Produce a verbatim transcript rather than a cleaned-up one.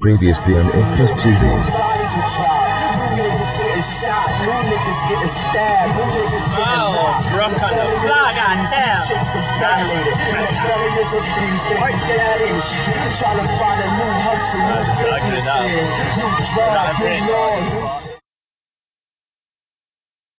Previously on InfamousTV. New niggas getting shot, new niggas getting stabbed, new niggas getting Oh, rough on the flag, goddamn. chicks are violated. Belly is a beast, they get out in the street, trying to find a new hustle, new businesses, new drugs, new laws, new